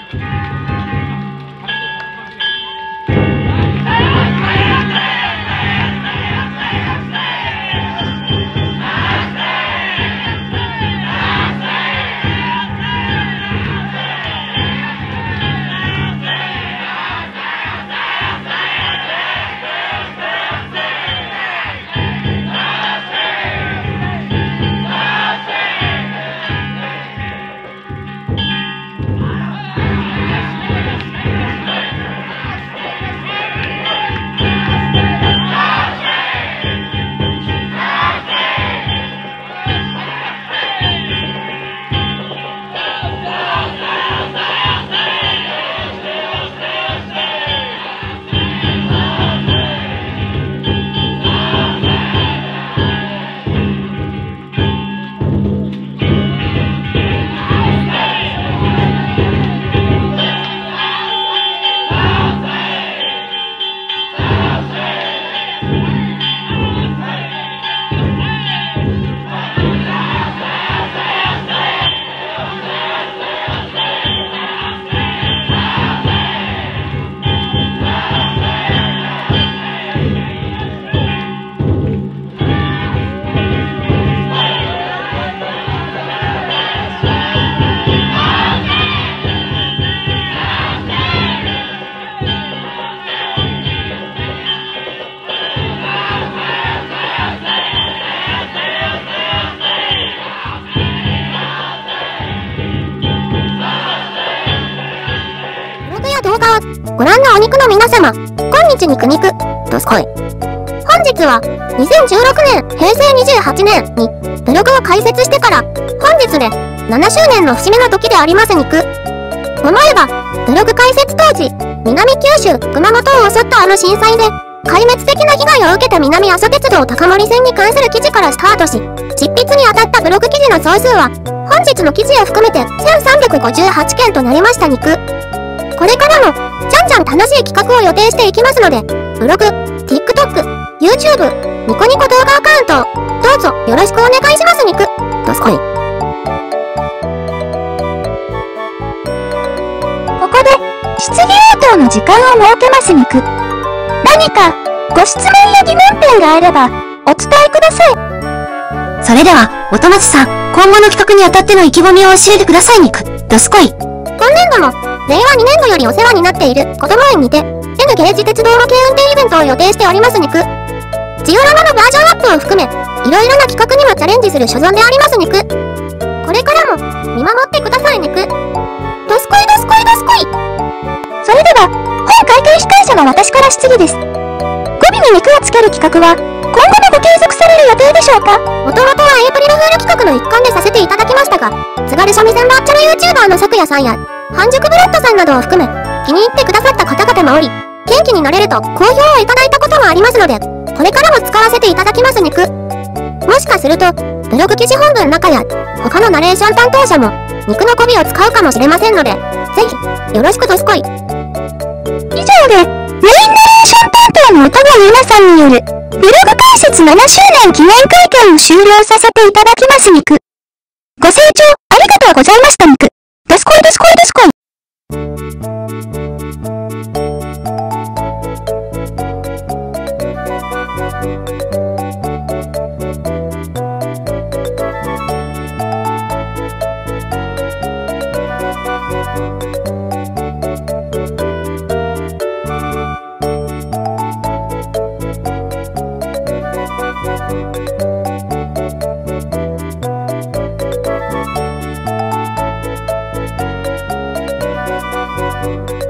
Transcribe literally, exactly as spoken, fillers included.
ご覧のお肉の皆様、こんにち肉肉、どすこい。本日はにせんじゅうろくねんへいせいにじゅうはちねんにブログを開設してから本日でななしゅうねんの節目の時であります肉。思えば、ブログ開設当時、南九州、熊本を襲ったあの震災で、壊滅的な被害を受けた南阿蘇鉄道高森線に関する記事からスタートし、執筆にあたったブログ記事の総数は、本日の記事を含めてせんさんびゃくごじゅうはちけんとなりました肉。これからも、じゃんじゃん楽しい企画を予定していきますので、ブログ、TikTok、YouTube、ニコニコ動画アカウントを、どうぞよろしくお願いします肉。どすこい。 ここで、質疑応答の時間を設けます肉。何か、ご質問や疑問点があれば、お伝えください。 それでは、音松さん、今後の企画にあたっての意気込みを教えてください肉。どすこい。 今年度も、れいわにねんどよりお世話になっている子供園にて、N ゲージ鉄道の軽運転イベントを予定しております肉。ジオラマのバージョンアップを含め、いろいろな企画にもチャレンジする所存であります肉。これからも、見守ってください肉。どすこいどすこいどすこい。 それでは、本会計司会者の私から質疑です。語尾に肉をつける企画は、今後もご継続される予定でしょうか？ もともとはエイプリルフール企画の一環でさせていただきましたが、津軽三味線バーチャル YouTuber の咲夜さんや、半熟ブラッドさんなどを含め、気に入ってくださった方々もおり、元気になれると好評をいただいたこともありますので、これからも使わせていただきます肉。もしかすると、ブログ記事本文の中や、他のナレーション担当者も、肉の語尾を使うかもしれませんので、ぜひ、よろしくどすこい。以上で、メインナレーション担当の音がゆなさんによる、ブログ開設ななしゅうねん記念会見を終了させていただきます肉。ご清聴ありがとうございました肉。どすこいどすこいどすこい。 you